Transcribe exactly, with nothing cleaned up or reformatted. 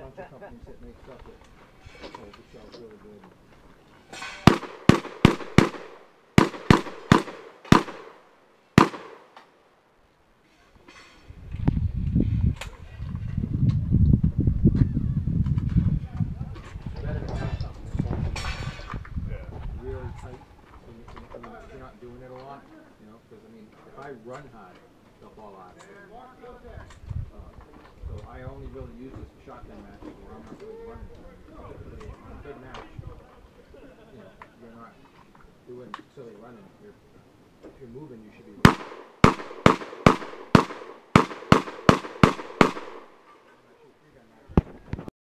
bunch of companies that make stuff that holds the shells really good. Really tight when, you, when, when you're not doing it a lot, you know, because I mean, if I run hard, they'll fall out. Uh, so I only really use this for shotgun matches where I'm not really running. Typically, on a big match, you know, you're not doing silly running. You're, if you're moving, you should be moving.